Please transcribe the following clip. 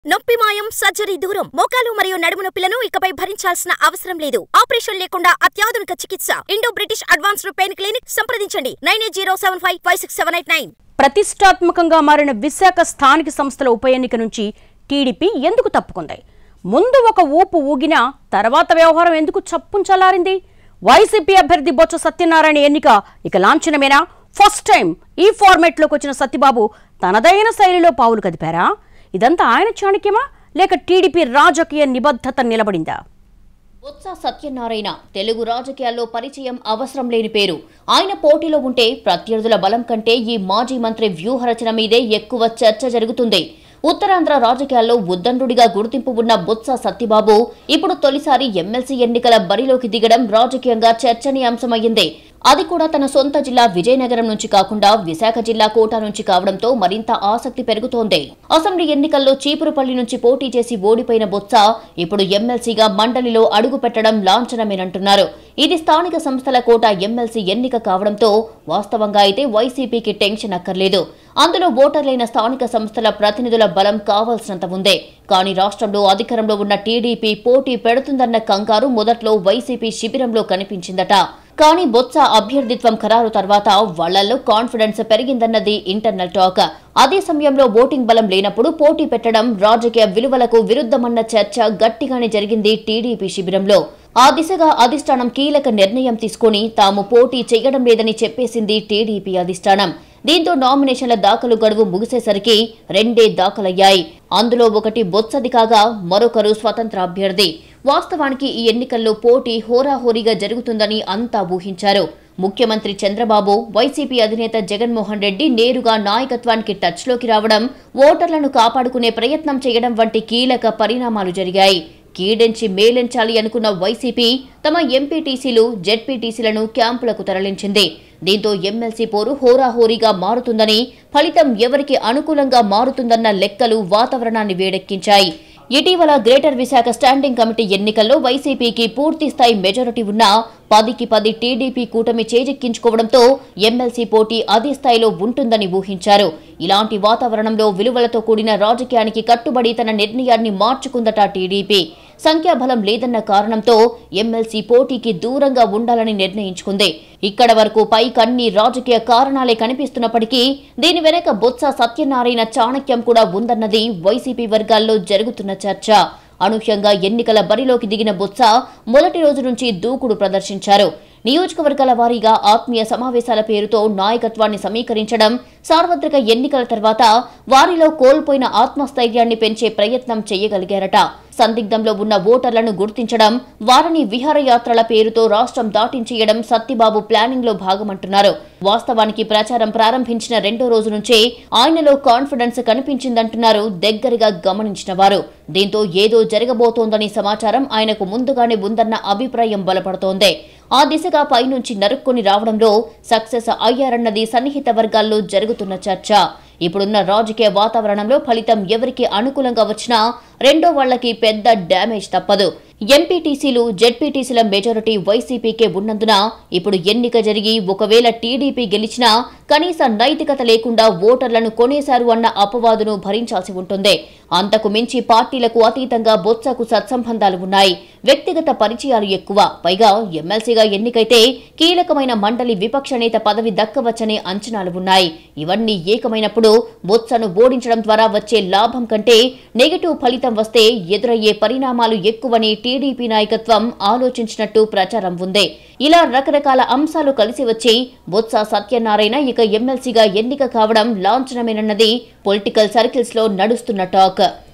నొప్పి మాయం సర్జరీ దూరం మోకాలు మరియు నడుము నొప్పులను ఇకపై భరించాల్సిన అవసరం లేదు. ఆపరేషన్ లేకుండా అత్యాధునిక చికిత్స Indo British advanced pain clinic సంప్రదించండి 9807556889. ప్రతిష్టాత్మకంగా మారిన విశాఖ స్థానిక సంస్థల ఉప ఎన్నిక నుంచి టీడీపీ ఎందుకు తప్పుకుంది? ముందు ఒక ఊపు ఊగినా తర్వాత వ్యవహారం ఎందుకు చప్పుంచలారింది? వైసీపీ అభ్యర్థి బొత్స సత్యనారాయణ ఎన్నిక ఇక లాంఛనమేనా? ఫస్ట్ టైం ఈ ఫార్మాట్లోకి వచ్చిన సత్యబాబు తనదైన శైలిలో పావులు కదిపారా? ఇదంతా ఆయన చాణక్యమా లేక టీడీపీ రాజకీయ నిబద్ధత నిలబడిందా? బొత్స సత్యనారాయణ తెలుగు రాజకీయాల్లో పరిచయం అవసరం లేని పేరు. ఆయన పోటీలో ఉంటే ప్రత్యర్థుల బలం కంటే ఈ మాజీ మంత్రి వ్యూహరచన మీదే ఎక్కువ చర్చ జరుగుతుంది. ఉత్తరాంధ్ర రాజకీయాల్లో ఉద్దండుడిగా గుర్తింపు ఉన్న బొత్స సత్యబాబు ఇప్పుడు తొలిసారి ఎమ్మెల్సీ ఎన్నికల బరిలోకి దిగడం రాజకీయంగా చర్చనీయాంశమయ్యింది. అది కూడా తన సొంత జిల్లా విజయనగరం నుంచి కాకుండా విశాఖ జిల్లా కోట నుంచి కావడంతో మరింత ఆసక్తి పెరుగుతోంది. అసెంబ్లీ ఎన్నికల్లో చీపురుపల్లి నుంచి పోటీ చేసి ఓడిపోయిన బొత్స ఇప్పుడు ఎమ్మెల్సీగా మండలిలో అడుగు పెట్టడం లాంఛనమేనంటున్నారు. ఇది స్థానిక సంస్థల కోట ఎమ్మెల్సీ ఎన్నిక కావడంతో వాస్తవంగా అయితే వైసీపీకి టెన్షన్ అక్కర్లేదు. అందులో ఓటర్లైన స్థానిక సంస్థల ప్రతినిధుల బలం కావాల్సినంత ఉందే. కానీ రాష్ట్రంలో అధికారంలో ఉన్న టీడీపీ పోటీ పెడుతుందన్న కంగారు మొదట్లో వైసీపీ శిబిరంలో కనిపించిందట. కానీ బొత్స అభ్యర్థిత్వం ఖరారు తర్వాత వాళ్లలో కాన్ఫిడెన్స్ పెరిగిందన్నది ఇంటర్నల్ టాక్. అదే సమయంలో ఓటింగ్ బలం లేనప్పుడు పోటీ పెట్టడం రాజకీయ విలువలకు విరుద్ధమన్న చర్చ గట్టిగానే జరిగింది టీడీపీ శిబిరంలో. ఆ దిశగా అధిష్టానం కీలక నిర్ణయం తీసుకుని తాము పోటీ చేయడం లేదని చెప్పేసింది టీడీపీ అధిష్టానం. దీంతో నామినేషన్ల దాఖలు గడువు ముగిసేసరికి 2 దాఖలయ్యాయి. అందులో ఒకటి బొత్సది కాగా మరొకరు స్వతంత్ర అభ్యర్థి. వాస్తవానికి ఈ ఎన్నికల్లో పోటీ హోరాహోరీగా జరుగుతుందని అంతా ఊహించారు. ముఖ్యమంత్రి చంద్రబాబు, వైసీపీ అధినేత జగన్మోహన్ రెడ్డి నేరుగా నాయకత్వానికి టచ్లోకి రావడం, ఓటర్లను కాపాడుకునే ప్రయత్నం చేయడం వంటి కీలక పరిణామాలు జరిగాయి. కీడెంచి మేలెంచాలి అనుకున్న వైసీపీ తమ ఎంపీటీసీలు, జెడ్పీటీసీలను క్యాంపులకు తరలించింది. దీంతో ఎమ్మెల్సీ పోరు హోరాహోరీగా మారుతుందని, ఫలితం ఎవరికి అనుకూలంగా మారుతుందన్న లెక్కలు వాతావరణాన్ని వేడెక్కించాయి. ఇటీవల గ్రేటర్ విశాఖ స్టాండింగ్ కమిటీ ఎన్నికల్లో వైసీపీకి పూర్తి స్థాయి మెజారిటీ ఉన్నా 10కి 10 టీడీపీ కూటమి చేజెక్కించుకోవడంతో ఎమ్మెల్సీ పోటీ అదే స్థాయిలో ఉంటుందని ఊహించారు. ఇలాంటి వాతావరణంలో విలువలతో కూడిన రాజకీయానికి కట్టుబడి తన నిర్ణయాన్ని మార్చుకుందట టీడీపీ. సంఖ్యాబలం లేదన్న కారణంతో ఎమ్మెల్సీ పోటీకి దూరంగా ఉండాలని నిర్ణయించుకుంది. ఇక్కడ వరకు పైకన్ని రాజకీయ కారణాలే కనిపిస్తున్నప్పటికీ దీని వెనక బొత్స సత్యనారాయణ చాణక్యం కూడా ఉందన్నది వైసీపీ వర్గాల్లో జరుగుతున్న చర్చ. అనూహ్యంగా ఎన్నికల బరిలోకి దిగిన బొత్స మొదటి రోజు నుంచి దూకుడు ప్రదర్శించారు. నియోజకవర్గాల వారీగా ఆత్మీయ సమావేశాల పేరుతో నాయకత్వాన్ని సమీకరించడం, సార్వత్రిక ఎన్నికల తర్వాత వారిలో కోల్పోయిన ఆత్మస్థైర్యాన్ని పెంచే ప్రయత్నం చేయగలిగారట. సందిగ్ధంలో ఉన్న ఓటర్లను గుర్తించడం, వారిని విహారయాత్రల పేరుతో రాష్ట్రం దాటించేయడం సత్యబాబు ప్లానింగ్ లో భాగమంటున్నారు. వాస్తవానికి ప్రచారం ప్రారంభించిన 2వ రోజు నుంచే ఆయనలో కాన్ఫిడెన్స్ కనిపించిందంటున్నారు దగ్గరగా గమనించిన వారు. దీంతో ఏదో జరగబోతోందని సమాచారం ఆయనకు ముందుగానే ఉందన్న అభిప్రాయం బలపడుతోంది. ఆ దిశగా పైనుంచి నరుక్కొని రావడంలో సక్సెస్ అయ్యారన్నది సన్నిహిత వర్గాల్లో జరుగుతున్న చర్చ. ఇప్పుడున్న రాజకీయ వాతావరణంలో ఫలితం ఎవరికి అనుకూలంగా వచ్చినా రెండో వాళ్లకి పెద్ద డ్యామేజ్ తప్పదు. ఎంపీటీసీలు, జెడ్పీటీసీల మెజారిటీ వైసీపీకే ఉన్నందున ఇప్పుడు ఎన్నిక జరిగి ఒకవేళ టీడీపీ గెలిచినా కనీస నైతికత లేకుండా ఓటర్లను కొనేశారు అన్న అపవాదును భరించాల్సి ఉంటుంది. అంతకు మించి పార్టీలకు అతీతంగా బొత్సకు సత్సంబంధాలు ఉన్నాయి. వ్యక్తిగత పరిచయాలు ఎక్కువ. పైగా ఎమ్మెల్సీగా ఎన్నికైతే కీలకమైన మండలి విపక్ష నేత పదవి దక్కవచ్చనే అంచనాలు ఉన్నాయి. ఇవన్నీ ఏకమైనప్పుడు బొత్సను ఓడించడం ద్వారా వచ్చే లాభం కంటే నెగటివ్ ఫలితం వస్తే ఎదురయ్యే పరిణామాలు ఎక్కువని టీడీపీ నాయకత్వం ఆలోచించినట్టు ప్రచారం ఉంది. ఇలా రకరకాల అంశాలు కలిసి వచ్చి బొత్స సత్యనారాయణ ఇక ఎమ్మెల్సీగా ఎన్నిక కావడం లాంఛనమేనన్నది పొలిటికల్ సర్కిల్స్ లో నడుస్తున్న టాక్.